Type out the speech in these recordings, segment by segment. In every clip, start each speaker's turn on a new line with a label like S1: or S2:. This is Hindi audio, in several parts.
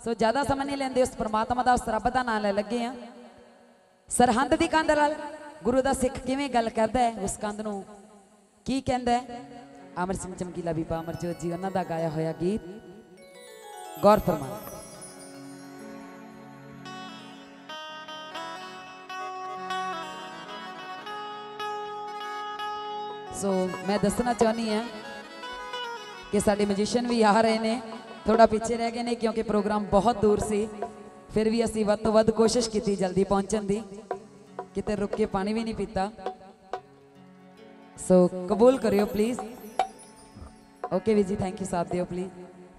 S1: सो ज्यादा समय नहीं लेंदे, उस परमात्मा का उस रब का नाम ले लगे हैं। सरहंद की कंध नाल गुरु का सिख किवें गल करदा है, उस कंध नूं की कहंदा है। अमर सिंह चमकीला बीबा अमरजोत जी उन्हां दा गाया होया गीत गौर फरमा। सो मैं दसना चाहनी हाँ कि साडे म्यूजिशियन भी आ रहे हैं, थोड़ा पीछे रह गए ने क्योंकि प्रोग्राम बहुत दूर सी, फिर भी असी वध तो वध कोशिश की जल्दी पहुंचने की, किते रुक के पानी भी नहीं पीता। सो कबूल करियो प्लीज। ओके वी जी, थैंक यू, साथ दियो प्लीज।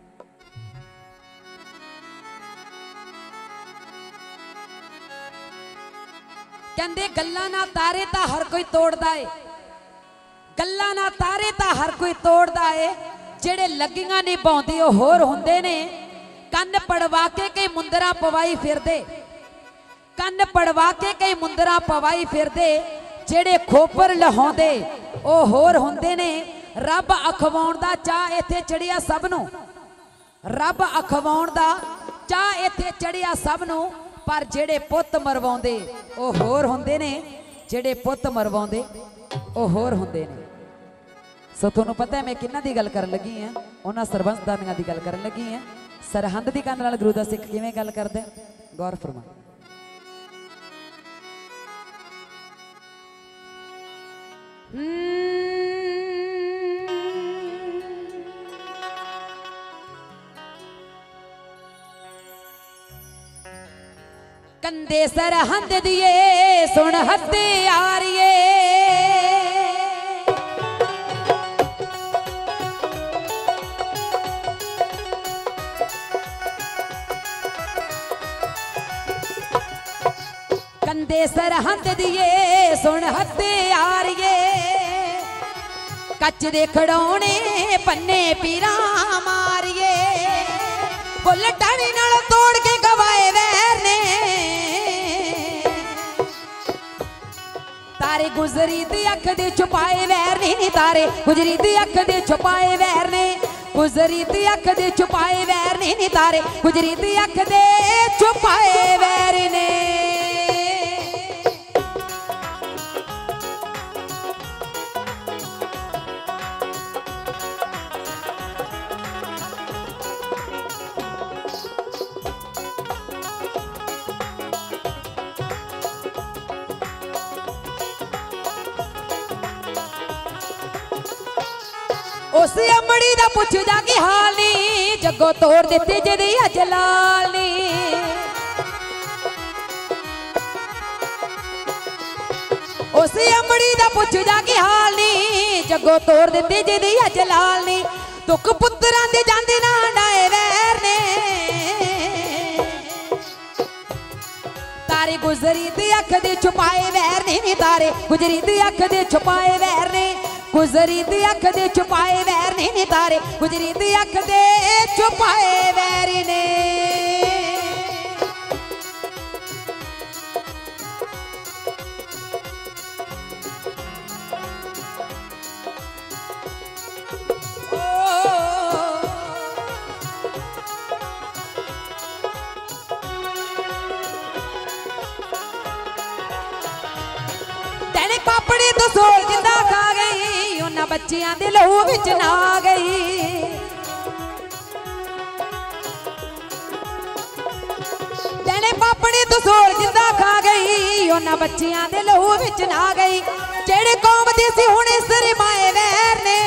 S1: कहंदे गल्लां ना तारे ता हर कोई तोड़दा है, गल्लां ना तारे ता हर कोई तोड़दा है, जेड़े लगियां निभाउंदे ओ होर हुंदे ने। कन्न पड़वा के कई मुंदरा पवाई फिरदे, कन्न पड़वा के कई मुंदरा पवाई फिरदे, जेड़े खोपर लहाउंदे ओ होर हुंदे ने। रब अखवाउण दा चाह इत्थे चढ़िया सब नूं, रब अखवाउण दा चाह इत्थे चढ़िया सब नूं, पर जेड़े पुੱਤ मरवाउंदे ओ होर हुंदे ने, जेड़े पुੱਤ मरवाउंदे ओ होर हुंदे ने। सो तुहानूं पता है मैं किन्हां दी गल करन लगी हां, उन्हां सरबंसदानियां दी गल करन लगी हां। सरहंद दी कंध नाल गुरु दा सिख किवें गल करदा है, गौर फरमा। कंधे सरहंद दिए सुन हत्यारिए, कंधे सरहंद दिए सुन हत्यारिए, कच दे खड़ौने पन्ने पीरा मारिए, बुल टाणी नाल तोड़ के गवाए वैर ने, तारे गुजरी दी अख दे छुपाए वैर ने, तारे गुजरी दी अख दे छुपाए वैर ने, गुजरी दी अख दे छुपाए वैर ने, तारे गुजरी दी अख दे छुपाए वैर ने। उस अमड़ी दा पुछ जागी हाली, जगो तोड़ दिती जिदी अजलाली। उस अमड़ी दा पुछ जागी हाली, जगो तोड़ दिती जिदी अजलाली। दुख पुत्रां दे जांदे ना डाए वैर ने, तारे गुजरी दी अख दे छुपाए वैर ने, तारे गुजरी दी अख दे छुपाए वैर ने, गुजरी दी अख दे छुपाए वैर ने, तारे गुजरी दी अख दे छुपाए वैर ने। तेने पापड़ी तो सोल जिंदा खा गई, उन्हां बच्चियां दे लहू विच ना गई। तेने पापड़ी तो सोल जिंदा खा गई, उन्हां बच्चियां दे लहू विच ना गई। जेड़े कौम दे सी हुणे सरमाए वैर ने,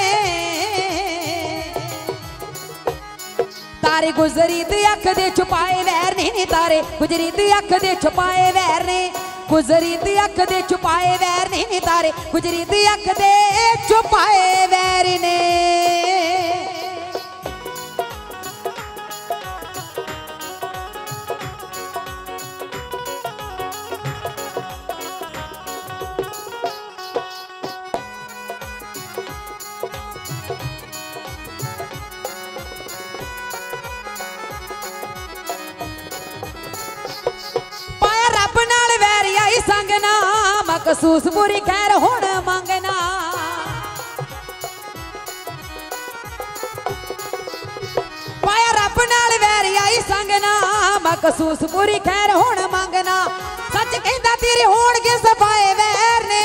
S1: तारे गुजरी दी अख दे छुपाए वैर ने, तारे गुजरी दी अख दे छुपाए वैर ने, गुजरी दी अख दे छुपाए वैर ने, तारे गुजरी दी अख दे छुपाए वैर ने। संगना मखसूस बुरी खैर हुण मंगना, पाया रब नाल वैरी आई संगना कसूस पूरी खैर हुण मंगना सच कहंदा तेरे होणगे सफाए वैर ने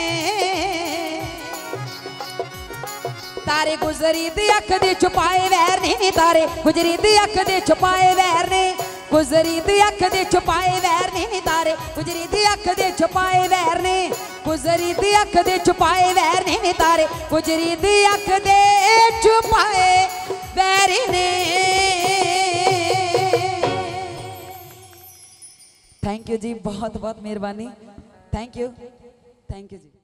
S1: तारे गुजरी दी अख दे छुपाए वैर ने तारे गुजरी दी अख दे छुपाए वैर ने गुजरी दी अख दे छुपाए वैर ने तारे गुजरी दी अख दे छुपाए वैर ने गुजरी दी अख दे छुपाए वैर ने तारे गुजरी दी अख दे छुपाए वैर ने। थैंक यू जी, बहुत बहुत मेहरबानी। Thank you ji.